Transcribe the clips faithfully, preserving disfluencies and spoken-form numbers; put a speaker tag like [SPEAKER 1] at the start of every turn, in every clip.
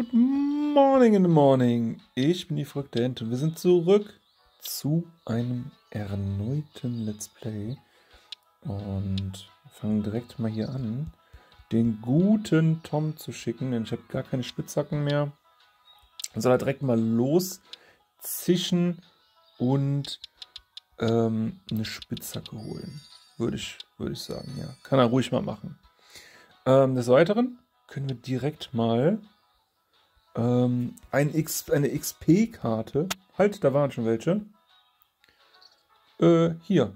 [SPEAKER 1] Good morning in the morning. Ich bin die verrückte Ente und wir sind zurück zu einem erneuten Let's Play. Und fangen direkt mal hier an, den guten Tom zu schicken, denn ich habe gar keine Spitzhacken mehr. Dann soll er direkt mal loszischen und ähm, eine Spitzhacke holen. Würde ich, würde ich sagen, ja. Kann er ruhig mal machen. Ähm, des Weiteren können wir direkt mal ähm, ein X, eine X P-Karte, halt, da waren schon welche, äh, hier,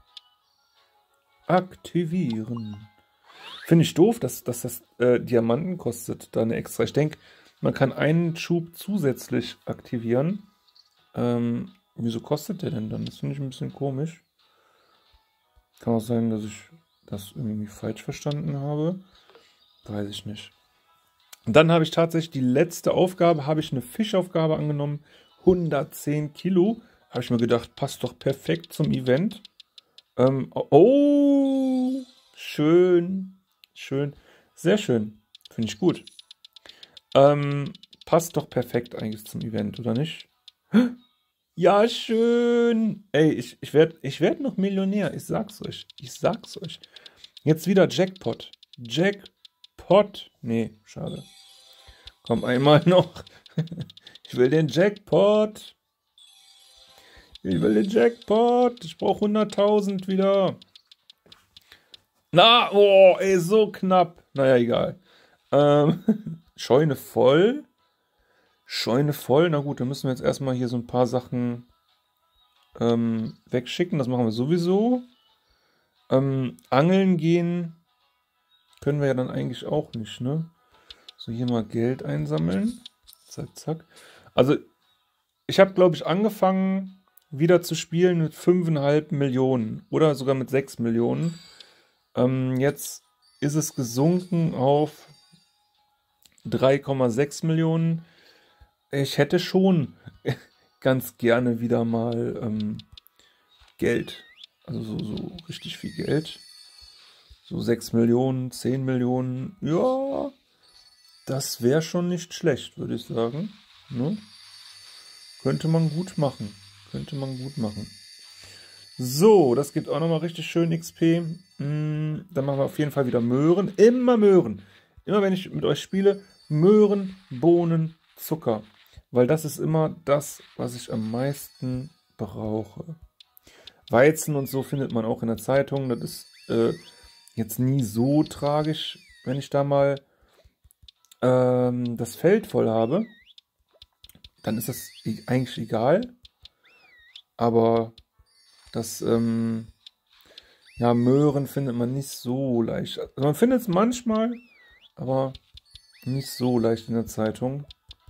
[SPEAKER 1] aktivieren. Finde ich doof, dass, dass das äh, Diamanten kostet, da eine extra. Ich denke, man kann einen Schub zusätzlich aktivieren. Ähm, wieso kostet der denn dann? Das finde ich ein bisschen komisch. Kann auch sein, dass ich das irgendwie falsch verstanden habe. Weiß ich nicht. Und dann habe ich tatsächlich die letzte Aufgabe, habe ich eine Fischaufgabe angenommen. hundertzehn Kilo. Habe ich mir gedacht, passt doch perfekt zum Event. Ähm, oh, schön, schön, sehr schön. Finde ich gut. Ähm, passt doch perfekt eigentlich zum Event, oder nicht? Ja, schön. Ey, ich, ich werde ich werd noch Millionär. Ich sag's euch. Ich sag's euch. Jetzt wieder Jackpot. Jackpot. Nee, schade. Komm, einmal noch. Ich will den Jackpot. Ich will den Jackpot. Ich brauche hunderttausend wieder. Na, oh, ey, so knapp. Naja, egal. Ähm, Scheune voll. Scheune voll. Na gut, dann müssen wir jetzt erstmal hier so ein paar Sachen ähm, wegschicken. Das machen wir sowieso. Ähm, angeln gehen können wir ja dann eigentlich auch nicht, ne? So, hier mal Geld einsammeln. Zack, zack. Also, ich habe, glaube ich, angefangen wieder zu spielen mit fünf Komma fünf Millionen oder sogar mit sechs Millionen. Ähm, jetzt ist es gesunken auf drei Komma sechs Millionen. Ich hätte schon ganz gerne wieder mal ähm, Geld. Also so, so richtig viel Geld. So sechs Millionen, zehn Millionen. Ja, das wäre schon nicht schlecht, würde ich sagen. Ne? Könnte man gut machen. Könnte man gut machen. So, das gibt auch nochmal richtig schön X P. Hm, dann machen wir auf jeden Fall wieder Möhren. Immer Möhren. Immer wenn ich mit euch spiele, Möhren, Bohnen, Zucker. Weil das ist immer das, was ich am meisten brauche. Weizen und so findet man auch in der Zeitung. Das ist äh, jetzt nie so tragisch, wenn ich da mal ähm, das Feld voll habe. Dann ist das eigentlich egal. Aber das, ähm, ja, Möhren findet man nicht so leicht. Also man findet es manchmal, aber nicht so leicht in der Zeitung.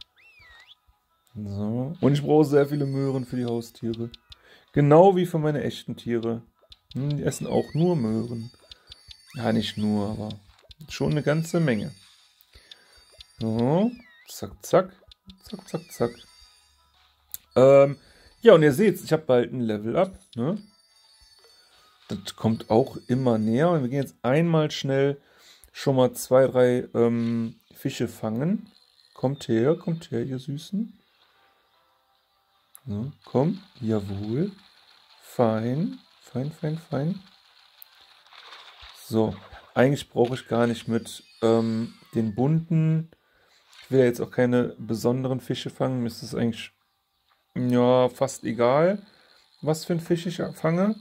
[SPEAKER 1] So. Und ich brauche sehr viele Möhren für die Haustiere. Genau wie für meine echten Tiere. Hm, die essen auch nur Möhren. Ja, nicht nur, aber schon eine ganze Menge. So. Zack, zack. Zack, zack, zack. Ähm, ja, und ihr seht, ich habe bald ein Level Up. Ne? Das kommt auch immer näher. Und wir gehen jetzt einmal schnell schon mal zwei, drei ähm, Fische fangen. Kommt her, kommt her, ihr Süßen. So, komm, jawohl. Fein, fein, fein, fein. So, eigentlich brauche ich gar nicht mit ähm, den bunten. Ich will ja jetzt auch keine besonderen Fische fangen. Mir ist es eigentlich ja, fast egal, was für ein Fisch ich fange.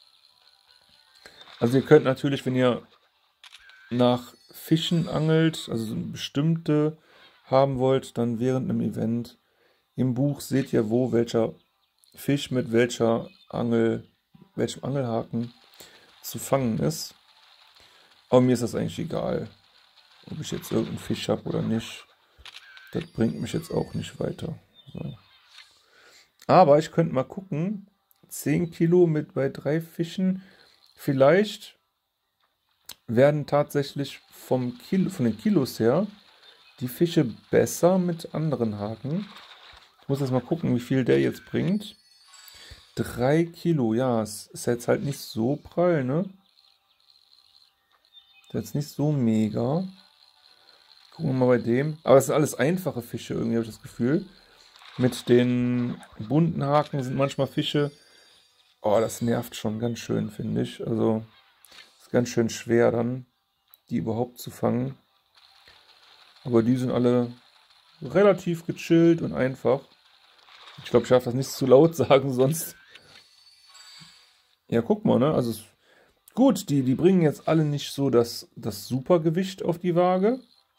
[SPEAKER 1] Also ihr könnt natürlich, wenn ihr nach Fischen angelt, also so eine bestimmte haben wollt, dann während einem Event im Buch seht ihr, wo welcher Fisch mit welcher Angel, welchem Angelhaken zu fangen ist. Aber mir ist das eigentlich egal, ob ich jetzt irgendeinen Fisch habe oder nicht. Das bringt mich jetzt auch nicht weiter. So. Aber ich könnte mal gucken, zehn Kilo mit bei drei Fischen, vielleicht werden tatsächlich vom Kilo, von den Kilos her die Fische besser mit anderen Haken. Ich muss jetzt mal gucken, wie viel der jetzt bringt. drei Kilo, ja, es ist jetzt halt nicht so prall, ne? Ist jetzt nicht so mega. Gucken wir mal bei dem. Aber es sind alles einfache Fische, irgendwie habe ich das Gefühl. Mit den bunten Haken sind manchmal Fische. Oh, das nervt schon ganz schön, finde ich. Also, ist ganz schön schwer dann, die überhaupt zu fangen. Aber die sind alle relativ gechillt und einfach. Ich glaube, ich darf das nicht zu laut sagen, sonst... Ja, guck mal, ne? Also, es... gut, die, die bringen jetzt alle nicht so das, das Supergewicht auf die Waage.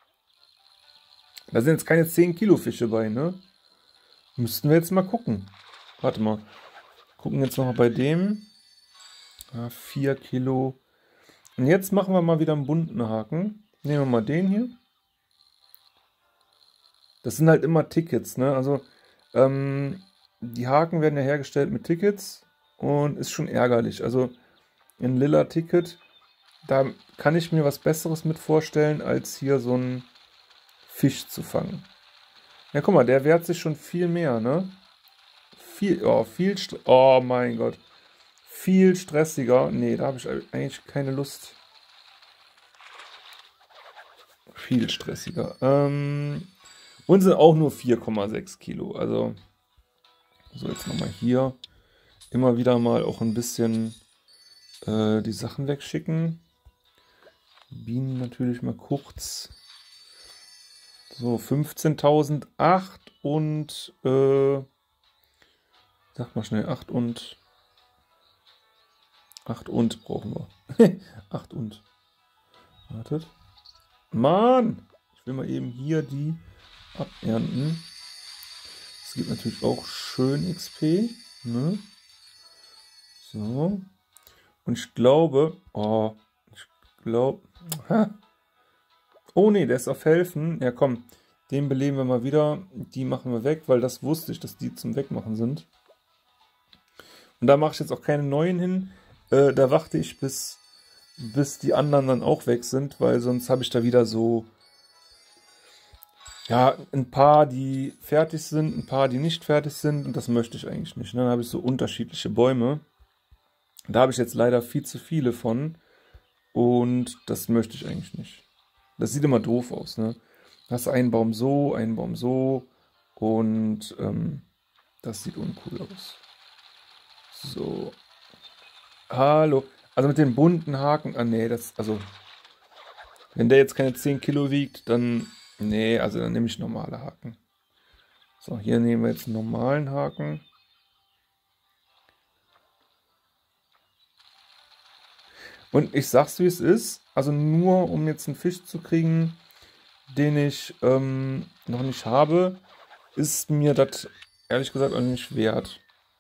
[SPEAKER 1] Da sind jetzt keine zehn Kilo Fische bei, ne? Müssten wir jetzt mal gucken. Warte mal. Gucken jetzt noch mal bei dem. Ja, vier Kilo. Und jetzt machen wir mal wieder einen bunten Haken. Nehmen wir mal den hier. Das sind halt immer Tickets, ne? Also, ähm, die Haken werden ja hergestellt mit Tickets und ist schon ärgerlich. Also, ein lila Ticket, da kann ich mir was Besseres mit vorstellen, als hier so einen Fisch zu fangen. Ja, guck mal, der wehrt sich schon viel mehr, ne? Viel, oh, viel, oh mein Gott. Viel stressiger. Nee, da habe ich eigentlich keine Lust. Viel stressiger. Ähm, und sind auch nur vier Komma sechs Kilo. Also, so jetzt nochmal hier. Immer wieder mal auch ein bisschen äh, die Sachen wegschicken. Bienen natürlich mal kurz. So, fünfzehntausendacht und, äh, sag mal schnell, acht und, acht und brauchen wir. acht und. Wartet. Mann! Ich will mal eben hier die abernten. Es gibt natürlich auch schön X P. Ne? So. Und ich glaube, oh, ich glaube, oh ne, der ist auf Helfen. Ja komm, den beleben wir mal wieder. Die machen wir weg, weil das wusste ich, dass die zum Wegmachen sind. Und da mache ich jetzt auch keine neuen hin. Äh, da warte ich, bis, bis die anderen dann auch weg sind, weil sonst habe ich da wieder so, ja, ein paar, die fertig sind, ein paar, die nicht fertig sind. Und das möchte ich eigentlich nicht. Ne? Dann habe ich so unterschiedliche Bäume. Da habe ich jetzt leider viel zu viele von. Und das möchte ich eigentlich nicht. Das sieht immer doof aus, ne? Da hast du einen Baum so, einen Baum so. Und ähm, das sieht uncool aus. So. Hallo. Also mit den bunten Haken. Ah, nee, das, also. Wenn der jetzt keine zehn Kilo wiegt, dann. Nee, also dann nehme ich normale Haken. So, hier nehmen wir jetzt einen normalen Haken. Und ich sag's, wie es ist. Also nur, um jetzt einen Fisch zu kriegen, den ich ähm, noch nicht habe, ist mir das ehrlich gesagt auch nicht wert.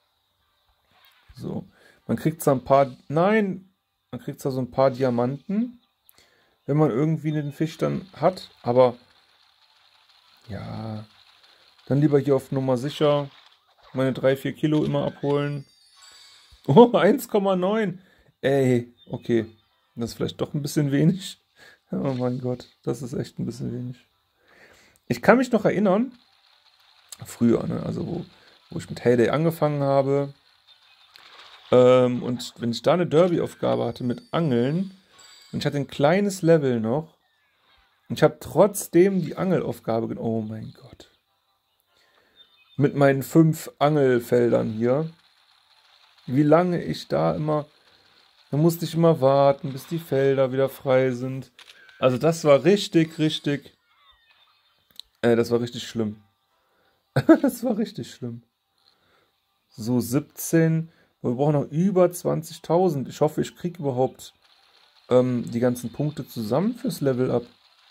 [SPEAKER 1] So. Man kriegt zwar ein paar... Nein! Man kriegt zwar so ein paar Diamanten, wenn man irgendwie den Fisch dann hat. Aber ja, dann lieber hier auf Nummer sicher meine drei, vier Kilo immer abholen. Oh, eins Komma neun. Ey, okay. Das ist vielleicht doch ein bisschen wenig. Oh mein Gott, das ist echt ein bisschen wenig. Ich kann mich noch erinnern, früher, ne, also wo, wo ich mit Heyday angefangen habe. Ähm, und wenn ich da eine Derby-Aufgabe hatte mit Angeln, und ich hatte ein kleines Level noch, und ich habe trotzdem die Angelaufgabe genommen. Oh mein Gott. Mit meinen fünf Angelfeldern hier. Wie lange ich da immer... Da musste ich immer warten, bis die Felder wieder frei sind. Also das war richtig, richtig... Äh, das war richtig schlimm. Das war richtig schlimm. So, siebzehn... Wir brauchen noch über zwanzigtausend. Ich hoffe, ich kriege überhaupt ähm, die ganzen Punkte zusammen fürs Level Up.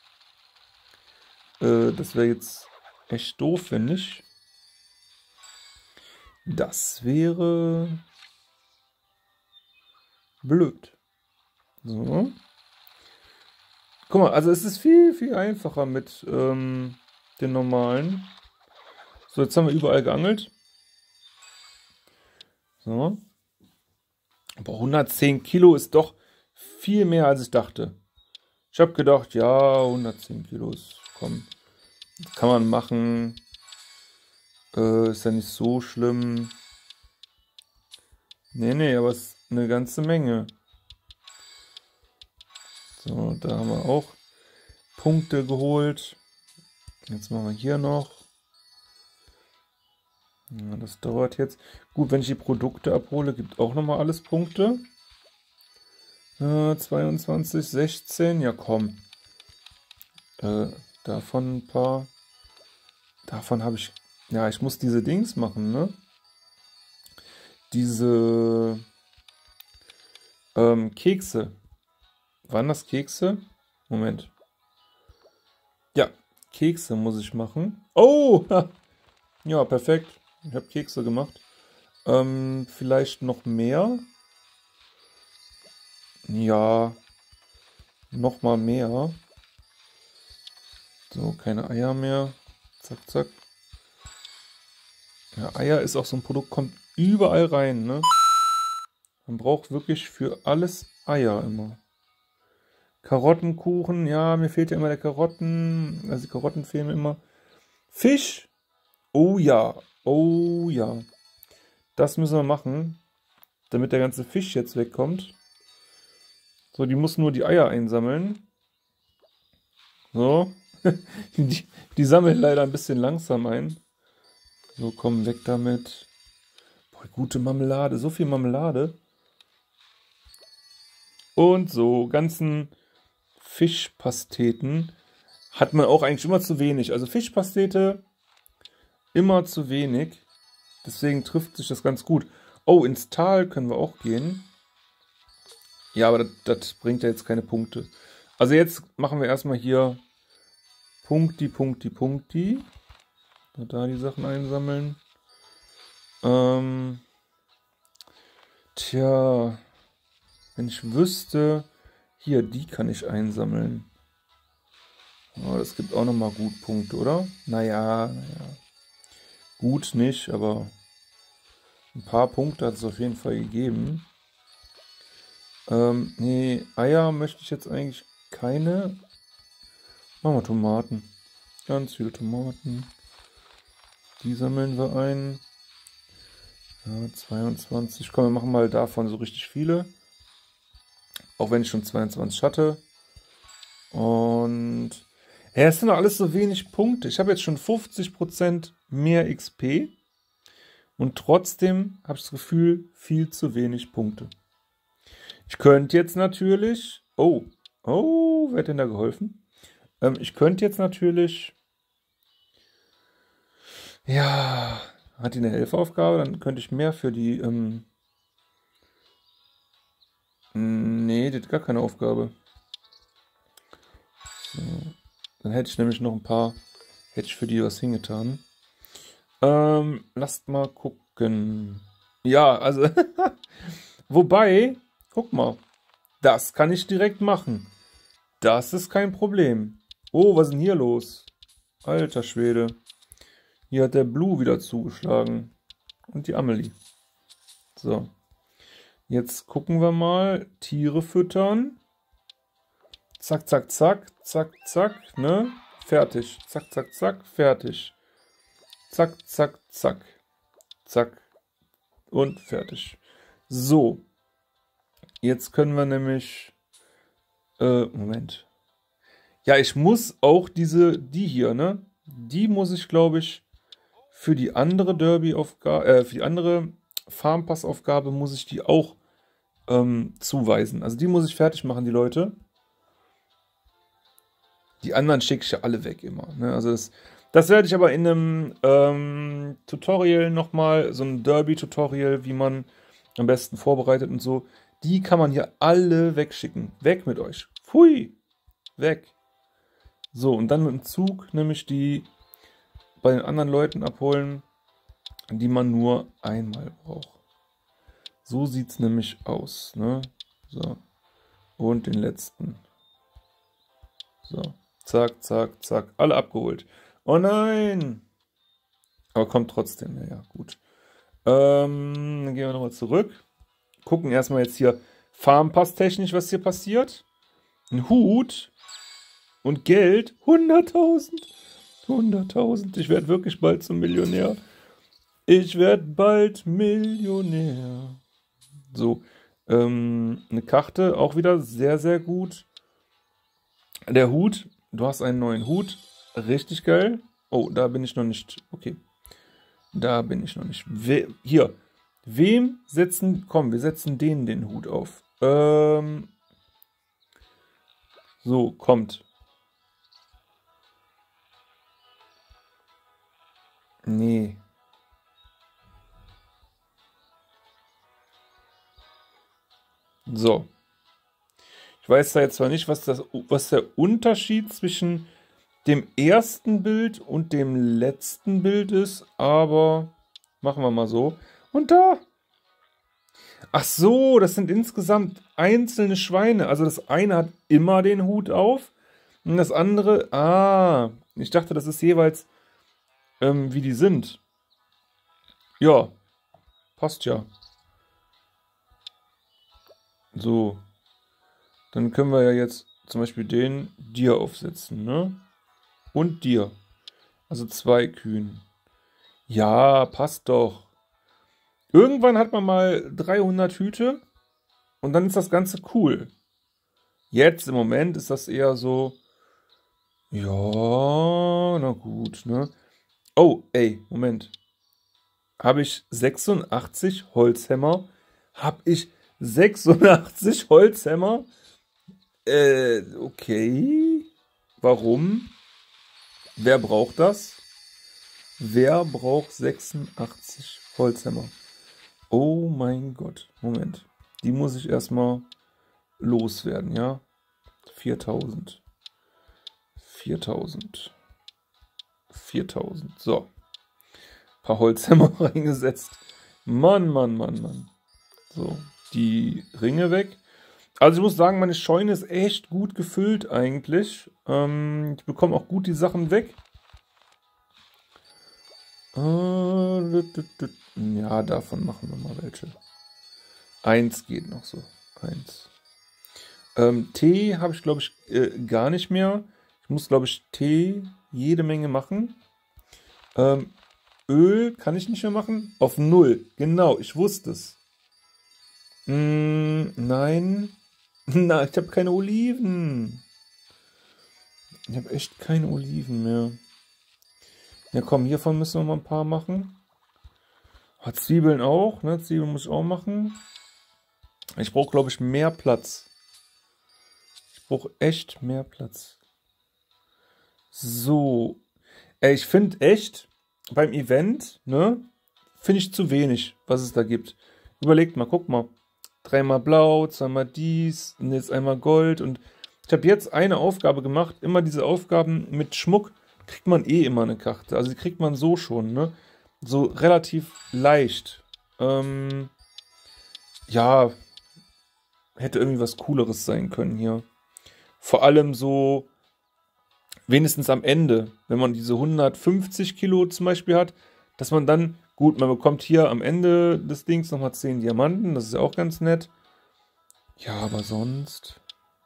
[SPEAKER 1] Äh, das wäre jetzt echt doof, finde ich. Das wäre blöd. So. Guck mal, also es ist viel, viel einfacher mit ähm, den normalen. So, jetzt haben wir überall geangelt. So. Aber hundertzehn Kilo ist doch viel mehr, als ich dachte. Ich habe gedacht, ja, hundertzehn Kilo ist, komm, kann man machen. Äh, ist ja nicht so schlimm. Nee, nee, aber es ist eine ganze Menge. So, da haben wir auch Punkte geholt. Jetzt machen wir hier noch. Ja, das dauert jetzt. Gut, wenn ich die Produkte abhole, gibt auch nochmal alles Punkte. Äh, zweiundzwanzig, sechzehn, ja komm. Äh, davon ein paar. Davon habe ich... Ja, ich muss diese Dings machen, ne? Diese ähm, Kekse. Waren das Kekse? Moment. Ja, Kekse muss ich machen. Oh! Ja, perfekt. Ich habe Kekse gemacht. Ähm, vielleicht noch mehr? Ja, noch mal mehr. So, keine Eier mehr. Zack, zack. Ja, Eier ist auch so ein Produkt, kommt überall rein, ne? Man braucht wirklich für alles Eier immer. Karottenkuchen, ja, mir fehlt ja immer der Karotten, also die Karotten fehlen mir immer. Fisch, oh ja, oh ja. Das müssen wir machen, damit der ganze Fisch jetzt wegkommt. So, die muss nur die Eier einsammeln. So, die, die sammeln leider ein bisschen langsam ein. So, komm, weg damit. Boah, gute Marmelade, so viel Marmelade. Und so, ganzen Fischpasteten hat man auch eigentlich immer zu wenig. Also Fischpastete immer zu wenig. Deswegen trifft sich das ganz gut. Oh, ins Tal können wir auch gehen. Ja, aber das, das bringt ja jetzt keine Punkte. Also jetzt machen wir erstmal hier Punkti, Punkti, Punkti. Da die Sachen einsammeln. Ähm, tja, wenn ich wüsste, hier, die kann ich einsammeln. Oh, das gibt auch nochmal gut Punkte, oder? Naja, naja. Gut nicht, aber ein paar Punkte hat es auf jeden Fall gegeben. Ähm, nee, Eier möchte ich jetzt eigentlich keine. Machen wir Tomaten. Ganz viele Tomaten. Die sammeln wir ein. Ja, zweiundzwanzig. Komm, wir machen mal davon so richtig viele. Auch wenn ich schon zweiundzwanzig hatte. Und ja, es sind doch alles so wenig Punkte. Ich habe jetzt schon fünfzig Prozent mehr X P. Und trotzdem habe ich das Gefühl, viel zu wenig Punkte. Ich könnte jetzt natürlich... Oh, oh, wer hat denn da geholfen? Ähm, ich könnte jetzt natürlich... Ja, hat die eine Helferaufgabe? Dann könnte ich mehr für die... Ähm, nee, die hat gar keine Aufgabe. So. Dann hätte ich nämlich noch ein paar... Hätte ich für die was hingetan. Ähm, lasst mal gucken. Ja, also... Wobei, guck mal. Das kann ich direkt machen. Das ist kein Problem. Oh, was ist denn hier los? Alter Schwede. Hier hat der Blue wieder zugeschlagen. Und die Amelie. So. Jetzt gucken wir mal. Tiere füttern. Zack, zack, zack. Zack, zack. Ne? Fertig. Zack, zack, zack. Fertig. Zack, zack, zack. Zack. Und fertig. So. Jetzt können wir nämlich... Äh, Moment. Ja, ich muss auch diese, die hier, ne? Die muss ich, glaube ich, für die andere Derby-Aufgabe, äh, für die andere Farmpass-Aufgabe muss ich die auch ähm, zuweisen. Also die muss ich fertig machen, die Leute. Die anderen schicke ich ja alle weg immer. Ne? Also das, das werde ich aber in einem ähm, Tutorial nochmal, so ein Derby-Tutorial, wie man am besten vorbereitet und so. Die kann man hier alle wegschicken. Weg mit euch. Pfui. Weg. So, und dann mit dem Zug nämlich die bei den anderen Leuten abholen, die man nur einmal braucht. So sieht es nämlich aus. Ne? So. Und den letzten. So. Zack, zack, zack. Alle abgeholt. Oh nein! Aber kommt trotzdem. Ja, ja, gut. Ähm, dann gehen wir nochmal zurück. Gucken erstmal jetzt hier Farmpass-technisch, was hier passiert. Ein Hut und Geld. hunderttausend. hunderttausend. Ich werde wirklich bald zum Millionär. Ich werde bald Millionär. So. Ähm, eine Karte, auch wieder sehr, sehr gut. Der Hut, du hast einen neuen Hut. Richtig geil. Oh, da bin ich noch nicht. Okay. Da bin ich noch nicht. We hier. Wem setzen... Komm, wir setzen denen den Hut auf. Ähm... So, kommt. Nee. So. Ich weiß da jetzt zwar nicht, was, das, was der Unterschied zwischen dem ersten Bild und dem letzten Bild ist, aber machen wir mal so. Und da. Ach so, das sind insgesamt einzelne Schweine. Also das eine hat immer den Hut auf und das andere... Ah, ich dachte, das ist jeweils, ähm, wie die sind. Ja, passt ja. So, dann können wir ja jetzt zum Beispiel den dir aufsetzen, ne? Und dir. Also zwei Kühen. Ja, passt doch. Irgendwann hat man mal dreihundert Hüte und dann ist das Ganze cool. Jetzt im Moment ist das eher so, ja, na gut, ne? Oh, ey, Moment. Habe ich sechsundachtzig Holzhämmer? Habe ich sechsundachtzig Holzhämmer? Äh, okay. Warum? Wer braucht das? Wer braucht sechsundachtzig Holzhämmer? Oh mein Gott. Moment. Die muss ich erstmal loswerden, ja? viertausend. viertausend. viertausend. So. Ein paar Holzhämmer reingesetzt. Mann, Mann, Mann, Mann. So. Die Ringe weg. Also ich muss sagen, meine Scheune ist echt gut gefüllt eigentlich. Ähm, ich bekomme auch gut die Sachen weg. Ja, davon machen wir mal welche. Eins geht noch so. Eins. Ähm, Tee habe ich, glaube ich, äh, gar nicht mehr. Ich muss, glaube ich, Tee jede Menge machen. Ähm, Öl kann ich nicht mehr machen. Auf null. Genau, ich wusste es. Mm, nein. Nein, ich habe keine Oliven. Ich habe echt keine Oliven mehr. Ja, komm, hiervon müssen wir mal ein paar machen. Oh, Zwiebeln auch, ne? Zwiebeln muss ich auch machen. Ich brauche, glaube ich, mehr Platz. Ich brauche echt mehr Platz. So. Ey, ich finde echt, beim Event, ne, finde ich zu wenig, was es da gibt. Überlegt mal, guck mal. Dreimal blau, zweimal dies und jetzt einmal Gold. Und ich habe jetzt eine Aufgabe gemacht. Immer diese Aufgaben mit Schmuck kriegt man eh immer eine Karte. Also die kriegt man so schon, ne? So relativ leicht. Ähm, ja, hätte irgendwie was Cooleres sein können hier. Vor allem so, wenigstens am Ende, wenn man diese hundertfünfzig Kilo zum Beispiel hat, dass man dann, gut, man bekommt hier am Ende des Dings nochmal zehn Diamanten, das ist ja auch ganz nett. Ja, aber sonst...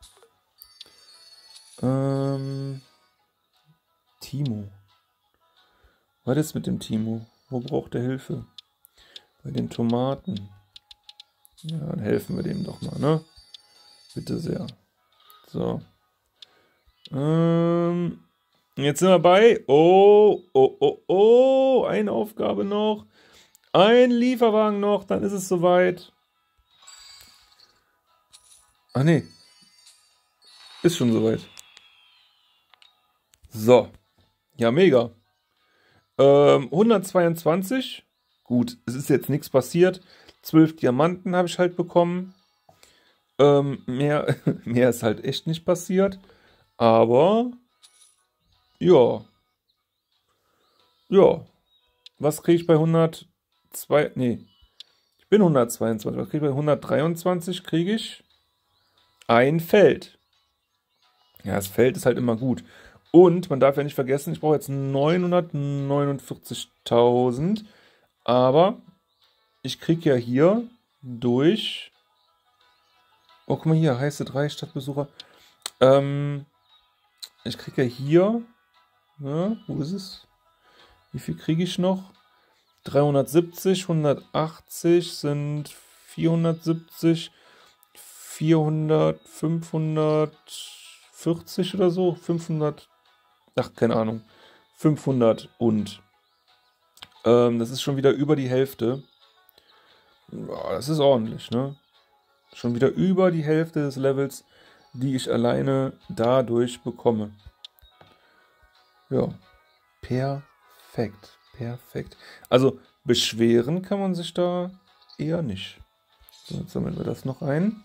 [SPEAKER 1] Ähm... Timo. Was ist mit dem Timo? Wo braucht er Hilfe? Bei den Tomaten. Ja, dann helfen wir dem doch mal, ne? Bitte sehr. So. Ähm, jetzt sind wir bei. Oh, oh, oh, oh. Eine Aufgabe noch. Ein Lieferwagen noch, dann ist es soweit. Ach nee. Ist schon soweit. So. Ja, mega. Ähm, hundertzweiundzwanzig. Gut, es ist jetzt nichts passiert. zwölf Diamanten habe ich halt bekommen. Ähm, mehr, mehr ist halt echt nicht passiert. Aber, ja. Ja. Was kriege ich bei hundertzwei? Nee. Ich bin hundertzweiundzwanzig. Was kriege ich bei hundertdreiundzwanzig? Kriege ich ein Feld. Ja, das Feld ist halt immer gut. Und man darf ja nicht vergessen, ich brauche jetzt neunhundertneunundvierzigtausend. Aber ich kriege ja hier durch... Oh, guck mal hier, heiße drei Stadtbesucher. Ähm, ich kriege ja hier... Ja, wo ist es? Wie viel kriege ich noch? dreihundertsiebzig, hundertachtzig sind vierhundertsiebzig, vierhundert, fünfhundert, fünfhundertvierzig oder so, fünfhundert, ach, keine Ahnung, fünfhundert und ähm, das ist schon wieder über die Hälfte. Ja, das ist ordentlich, ne? Schon wieder über die Hälfte des Levels, die ich alleine dadurch bekomme. Ja, perfekt, perfekt. Also beschweren kann man sich da eher nicht. So, jetzt sammeln wir das noch ein.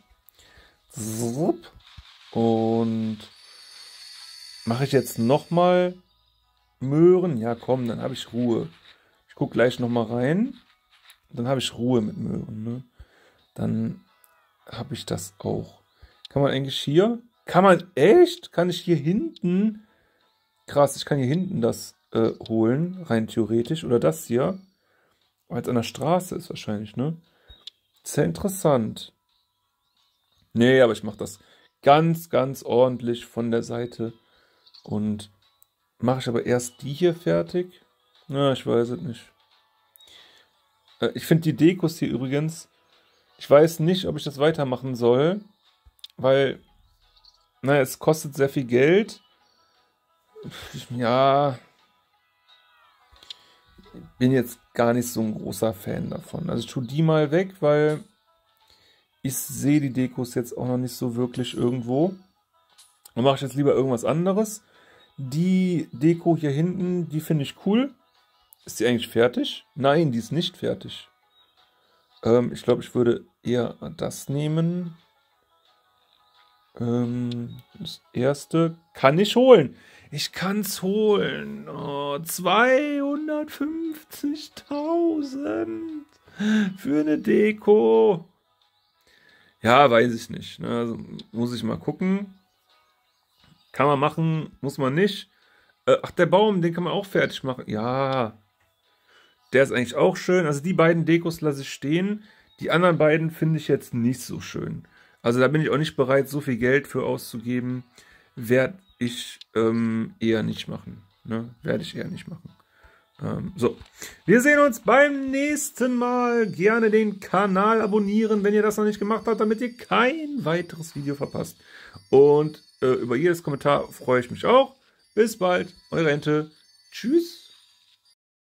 [SPEAKER 1] Und mache ich jetzt nochmal Möhren? Ja, komm, dann habe ich Ruhe. Ich gucke gleich nochmal rein. Dann habe ich Ruhe mit Möhren. Ne? Dann habe ich das auch. Kann man eigentlich hier? Kann man echt? Kann ich hier hinten? Krass, ich kann hier hinten das äh, holen, rein theoretisch. Oder das hier. Weil es an der Straße ist wahrscheinlich, ne? Sehr interessant. Nee, aber ich mache das ganz, ganz ordentlich von der Seite. Und mache ich aber erst die hier fertig? Na, ich weiß es nicht. Äh, ich finde die Dekos hier übrigens, ich weiß nicht, ob ich das weitermachen soll, weil, naja, es kostet sehr viel Geld. Ja, bin jetzt gar nicht so ein großer Fan davon. Also ich tue die mal weg, weil ich sehe die Dekos jetzt auch noch nicht so wirklich irgendwo. Dann mache ich jetzt lieber irgendwas anderes. Die Deko hier hinten, die finde ich cool. Ist die eigentlich fertig? Nein, die ist nicht fertig. Ähm, ich glaube, ich würde eher das nehmen. Ähm, das erste kann ich holen. Ich kann es holen. Oh, zweihundertfünfzigtausend für eine Deko. Ja, weiß ich nicht. Ne? Also, muss ich mal gucken. Kann man machen, muss man nicht. Äh, ach, der Baum, den kann man auch fertig machen. Ja, der ist eigentlich auch schön. Also die beiden Dekos lasse ich stehen. Die anderen beiden finde ich jetzt nicht so schön. Also da bin ich auch nicht bereit, so viel Geld für auszugeben. Werde ich ähm, eher nicht machen. Ne? Werde ich eher nicht machen. Ähm, so, wir sehen uns beim nächsten Mal. Gerne den Kanal abonnieren, wenn ihr das noch nicht gemacht habt, damit ihr kein weiteres Video verpasst. Und äh, über jedes Kommentar freue ich mich auch. Bis bald, eure Ente. Tschüss.